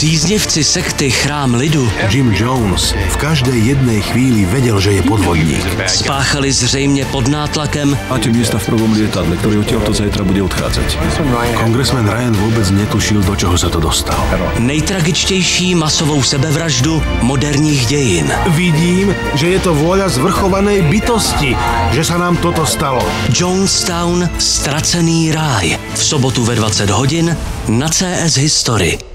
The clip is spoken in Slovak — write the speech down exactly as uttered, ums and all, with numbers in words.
Příznivci sekty Chrám lidu Jim Jones v každej jednej chvíli vedel, že je podvodník. spáchali zřejmě pod nátlakem. Máte miesta v prvom lietadle, ktoré odtiaľto zajtra bude odchádzať. Kongresmen Ryan vôbec netušil, do čoho sa to dostal. Nejtragičtější masovou sebevraždu moderních dějin. Vidím, že je to vôľa zvrchovanej bytosti, že sa nám toto stalo. Jonestown, ztracený ráj. V sobotu ve dvacet hodin na C S History.